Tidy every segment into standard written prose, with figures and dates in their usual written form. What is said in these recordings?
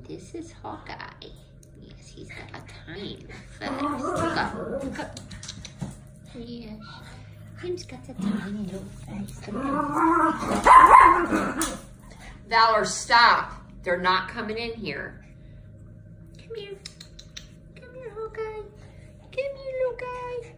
This is Hawkeye. Yes, he's got a tiny little face. Look up. Yes. Him's got a tiny little face. Valor, stop. They're not coming in here. Come here. Come here, Hawkeye. Come here, little guy.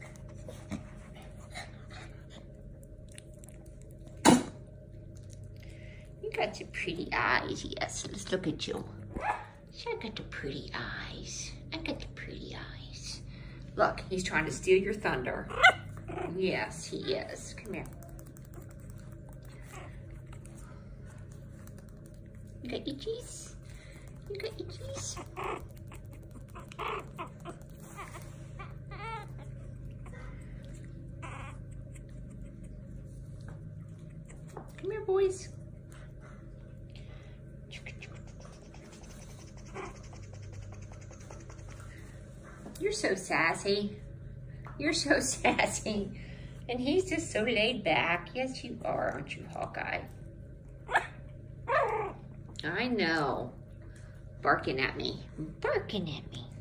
You got the pretty eyes, yes. Let's look at you. I got the pretty eyes. I got the pretty eyes. Look, he's trying to steal your thunder. Yes, he is. Come here. You got itchies? You got itchies? Come here, boys. You're so sassy. You're so sassy. And he's just so laid back. Yes, you are, aren't you, Hawkeye? I know. Barking at me. Barking at me.